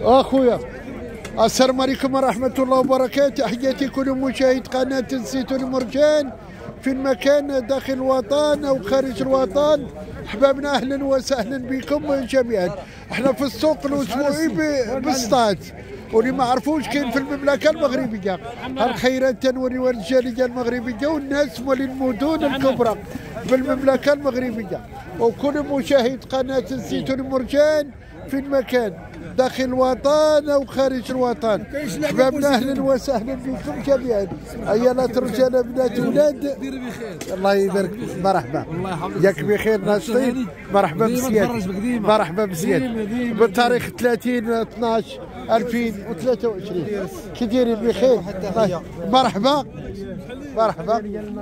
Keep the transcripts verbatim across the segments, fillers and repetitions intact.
اخويا السلام عليكم ورحمه الله وبركاته. تحياتي كل مشاهد قناه الزيتون المرجان في المكان داخل الوطن او خارج الوطن. احبابنا اهلا وسهلا بكم جميعا. احنا في السوق الاسبوعي بسطات، واللي ما عرفوش كاين في المملكه المغربيه الخيرات التنوري والجاليه المغربيه والناس مولي المدن الكبرى بالمملكه المغربيه، وكل مشاهد قناه الزيتون المرجان في المكان داخل الوطن او خارج الوطن. احبابنا اهلا وسهلا بكم جميعا. ايالات رجال بنات ولاد الله يبارك فيك. مرحبا ياك بخير ناشطين. مرحبا بزياد مرحبا بزياد بالتاريخ ثلاثين اثناش ألفين وثلاثة وعشرين. كي دايرين بخير؟ مرحبا مرحبا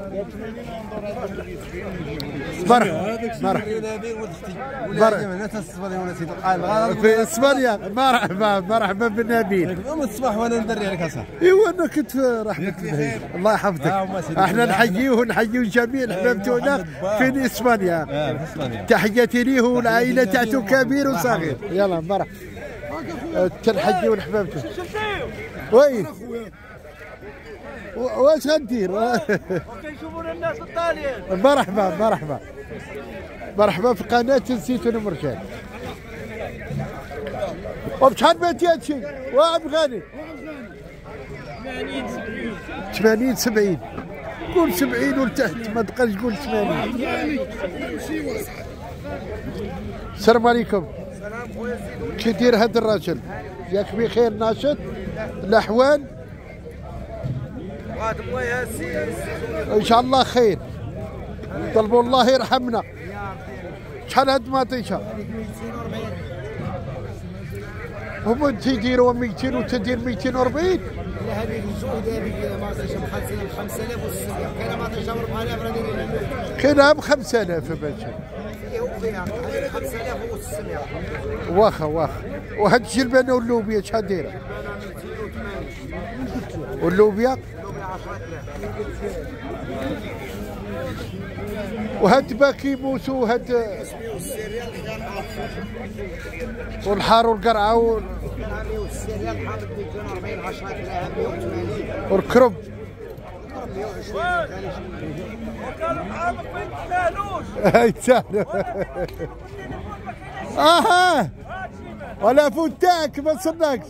مرحبا مرحبا في اسبانيا. مرحبا مرحبا بالنبيل. يوم الصباح وانا ندري عليك اصاحبي. ايوا انا كنت في رحمه الله الله يحفظك. احنا نحييه نحييه جميع الاحباب تاعنا في اسبانيا. تحياتي ليه والعائله تاعته كبير وصغير. يلا مرحبا تنحيوا الاحباب تاعنا. وي واش غندير؟ كيشوفونا الناس الطاليين. مرحبا مرحبا مرحبا في قناه الزيتون المرجان. وبشحال باتي هادشي؟ وعب غالي ثمانين سبعين. قول سبعين ولتحت ما تبقاش تقول ثمانين. السلام عليكم. كي داير هذا الراجل؟ ياك بخير ناشط؟ الاحوال ان شاء الله خير. طلبوا الله يرحمنا. شحال هاد المطيشه؟ هما تيديروا مئتين وتدير مئتين وأربعين. لا هذه الجهد هذه مطيشه مخزنه ب خمسة آلاف وستمية، كاينه مطيشه ب أربعة آلاف راه دايرين. كاينه ب خمسة آلاف باشا. فيها هذه خمسة آلاف وستمية. واخا واخا. وهاد الجلبانه واللوبيا شحال دايره؟ واللوبيا وهاد باكيموس وهاد والحار والقرعه وال... والكرب. هاي سهله. اها ولا فوتاك ما صدقش.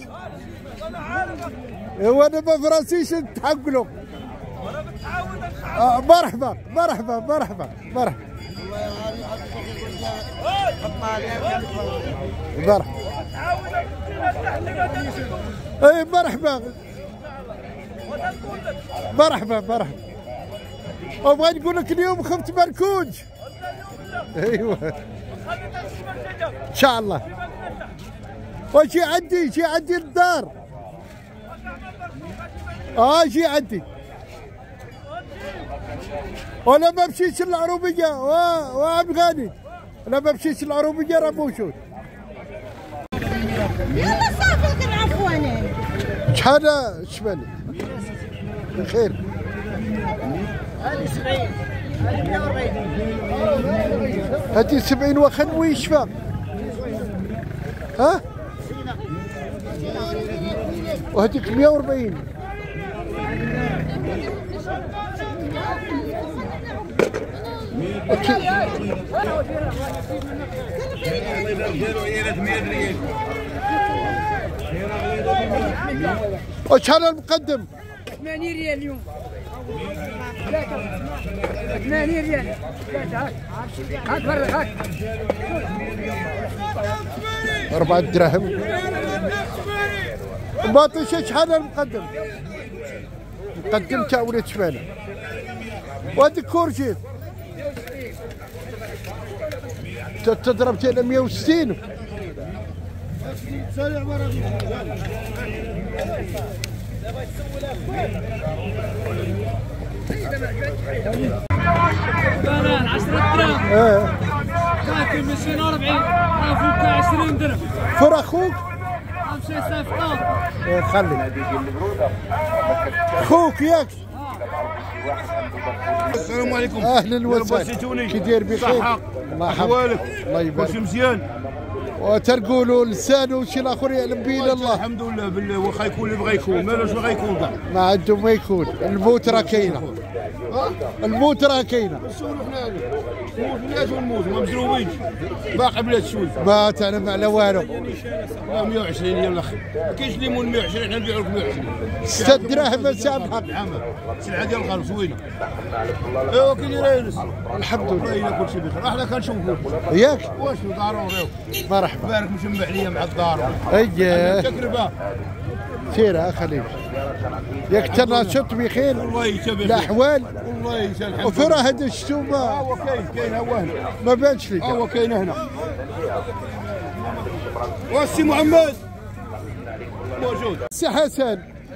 وانا ما فراسيش نتحقلو. آه مرحبا مرحبا مرحبا مرحبا مرحبا. اي مرحبا مرحبا مرحبا. وبغيت نقول لك اليوم خفت مركوج. ايوه ان شاء الله. وجي عندي جي عندي للدار. اه جي عندي. ولا ما مشيتش للعروبيه وعبد غاني. لا ما مشيتش للعروبيه راه موجود. يلا صافي كنعرفوا انا. شحال شمالي؟ بخير. هذه سبعين هذه مئة وأربعين. هذه سبعين واخا ويشفى. ها؟ وهذيك مئة وأربعين. وشحال المقدم؟ ثمانين ريال اليوم. ثمانين ريال. هاك هاك فرق هاك. أربعة دراهم. باطيشة شحال المقدم؟ مقدم تاع ولاد شمالة. وهذيك كورجيت تضرب تاع مئة وستين. بنان عشرة دراهم. اه كاكل مئتين وأربعين. فوق عشرين درهم. فر اخوك؟ امشي صفقات. ايه خلي اخوك ياك. السلام عليكم. اهلا وسهلا. كي داير بخير؟ صحة. الله يحفظك. احوالك؟ الله يبارك. كلشي مزيان. وترقولوا لسانه شي الاخر يعلم بين الله. الحمد لله بالله واخا يكون اللي بغى يكون مالوش بغى يكون كاع. ما عنده ما يكون، الموت راه كاينه. الموت راه كاينه. نسولوا حنا نموت بلاد ونموت ما مزروبينش باقي بلاد شوي. ما تعلم على والو. لا مية وعشرين يا الاخ ما كاينش ليمون مية وعشرين حنا نبيعوا لك مية وعشرين. ستة دراهم سامحك. العمل سلعه ديال الغرب زوينه. ايوا كي داير يونس؟ الحمد لله. والله كلشي بخير احنا كنشوفوك. ياك؟ واش ضروري مرحبا. بارك مجمع ليا مع الدار. اييه. تجربه. سير اخليك. ياك تناشط بخير. والله يتبع الاحوال. والله يسلمك. وفرا هذا الشتومه. هو كاين كاين هو هنا. ما بانش لك. هو كاين هنا. والسي محمد موجود. سي حسن.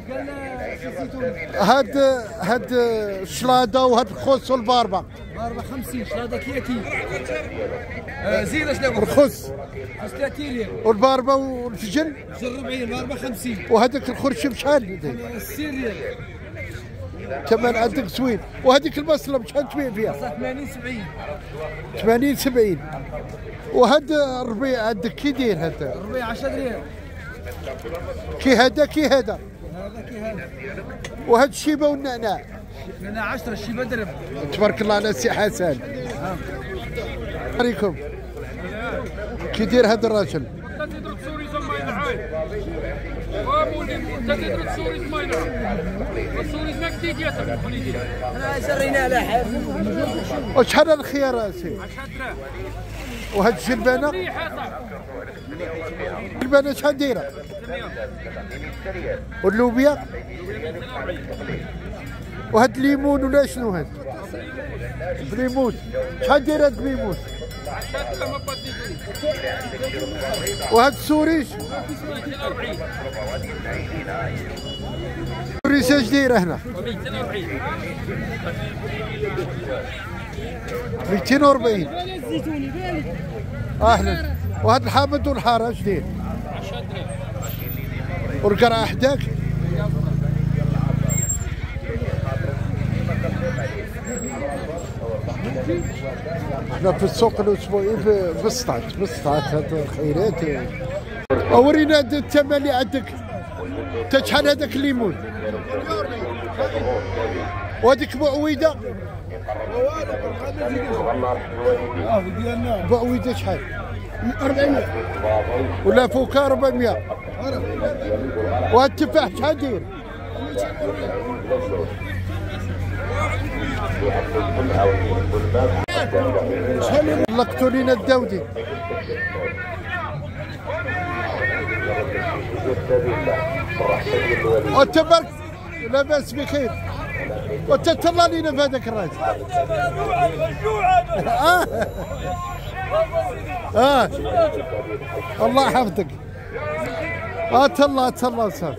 هاد هاد الشلاضه وهاد الخص والباربه. باربع خمسين شلاضه كيكي. زينه شنو؟ الخص. ثلاثين ريال. والباربه والفجل. فجل أربعين باربع خمسين. وهذاك الخرشم شحال؟ ستين ريال. كمان عندك زوين. وهذيك البصله بشحال تبيع فيها؟ ثمانين سبعين. ثمانين سبعين. وهذا الربيع عندك كي داير هذا؟ الربيع عشرة ريال. كي هذا كي هذا؟ هذا كي هذا. وهذا الشيبه والنعناع؟ انا عشرة الشيبه درب. تبارك الله على سي حسن. عليكم. كي داير هذا الراجل؟ وشحال الخيار سي؟ وهاد الجلبانه؟ الجلبانه شحال دايره؟ واللوبيا؟ وهاد الليمون ولا شنو هاد؟ بليمون شحال داير هاد الليمون؟ وهاد السوريش؟ السوريش اش دايره هنا؟ مئتين وأربعين. اهلا. وهاد الحامض والحار اش داير؟ والقرعه حداك؟ احنا في السوق الاسبوعي بسطات بسطات هاد الخيرات. اورينا الثمن اللي عندك. انت شحال هذاك الليمون؟ وهذيك بعويده؟ بعويده شحال؟ أربعمية. ولا فوكا أربعمية. وهاد التفاح شحال داير؟ لقطوا لينا الداودي. وتبارك لاباس بخير. وتتهلا لينا في هذاك الراجل. اه اه الله يحفظك. اه تهلا تهلا صافي.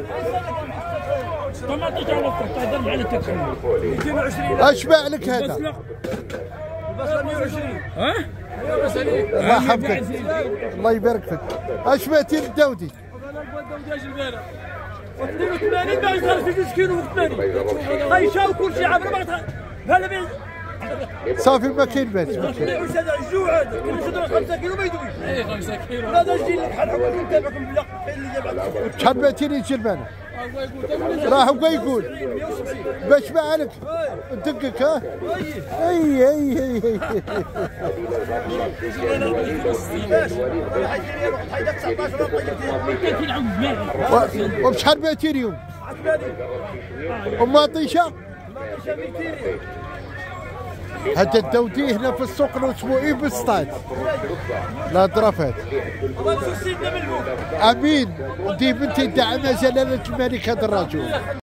طماطم تاع تهضر مع التكسير مئتين وعشرين. اش باع لك هذا؟ البصله مئة وعشرين. ها؟ الله يحفظك. الله يبارك فيك. اش بعتي للداودي؟ الداودي اجي البارح. اثنين وثمانين باغي يخرج في جوج كيلو وثمانين. خيشه وكل شيء عامر ما هذا صافي ما كاين باس. ما كاين. هذا الجوع هذا كل شهر خمسة كيلو ما يدويش. اي خمسة كيلو. هذا يجي لك بحال هكا نتابعكم بلا كاين اللي جاب عندك. شحال بعتي لي الجلبانه؟ راه هو يقول باش باع لك دقك. ها اي اي اي وبشحال بعتي اليوم؟ وماطيشه؟ هذا الدودي هنا في السوق الاسبوعي بسطات. لا ضرفات. امين. دي بنتي دعمها جلاله الملك هذا الرجل.